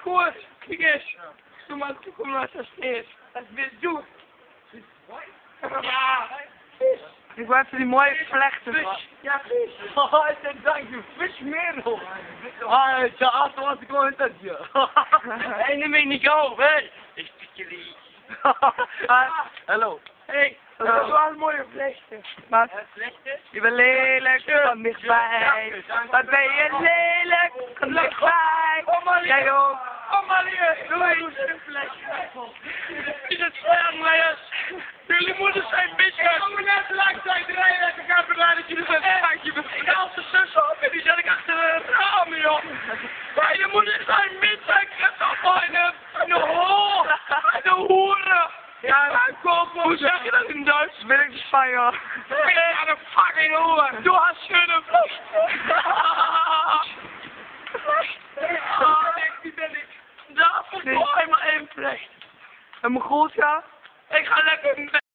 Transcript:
goed. Kijk eens. Doe maar toe, kom maar zo steeds. Dat is weer zoet. Ja. Vis. Ik wil even die mooie vlechten. Vis. Ja, vis. Oh, ik zeg dank je. Vismerel. Ah, ja, after was ik gewoon dat je. Hé, neem me niet over. Ik stik je lief. Hallo. Hé, dat is wel een mooie vlechten. Maar Vlechten? je bent lelijk van dichtbij. Wat ben je lelijk van dichtbij. Jij ook. Kom maar hier. Doei. Is het schermleiders? Jullie moeders zijn bitches. Kom maar net langs zijn rijden uit elkaar verleiden dat jullie een vaakje bent. Ik haal zijn zus op en die zet ik achter de raam, joh. Maar je moeders zijn bitches. Ik heb toch wel in de hol. In de hoeren. Ja, kom maar. Hoe zeg je dat in Duits? Ben ik de Spanjaard. Ja, de fucking hoer. Du hast schöne vlecht. Die ben ik. Daar verkoop ik maar één vlecht. En mijn goed, ja? Ik ga lekker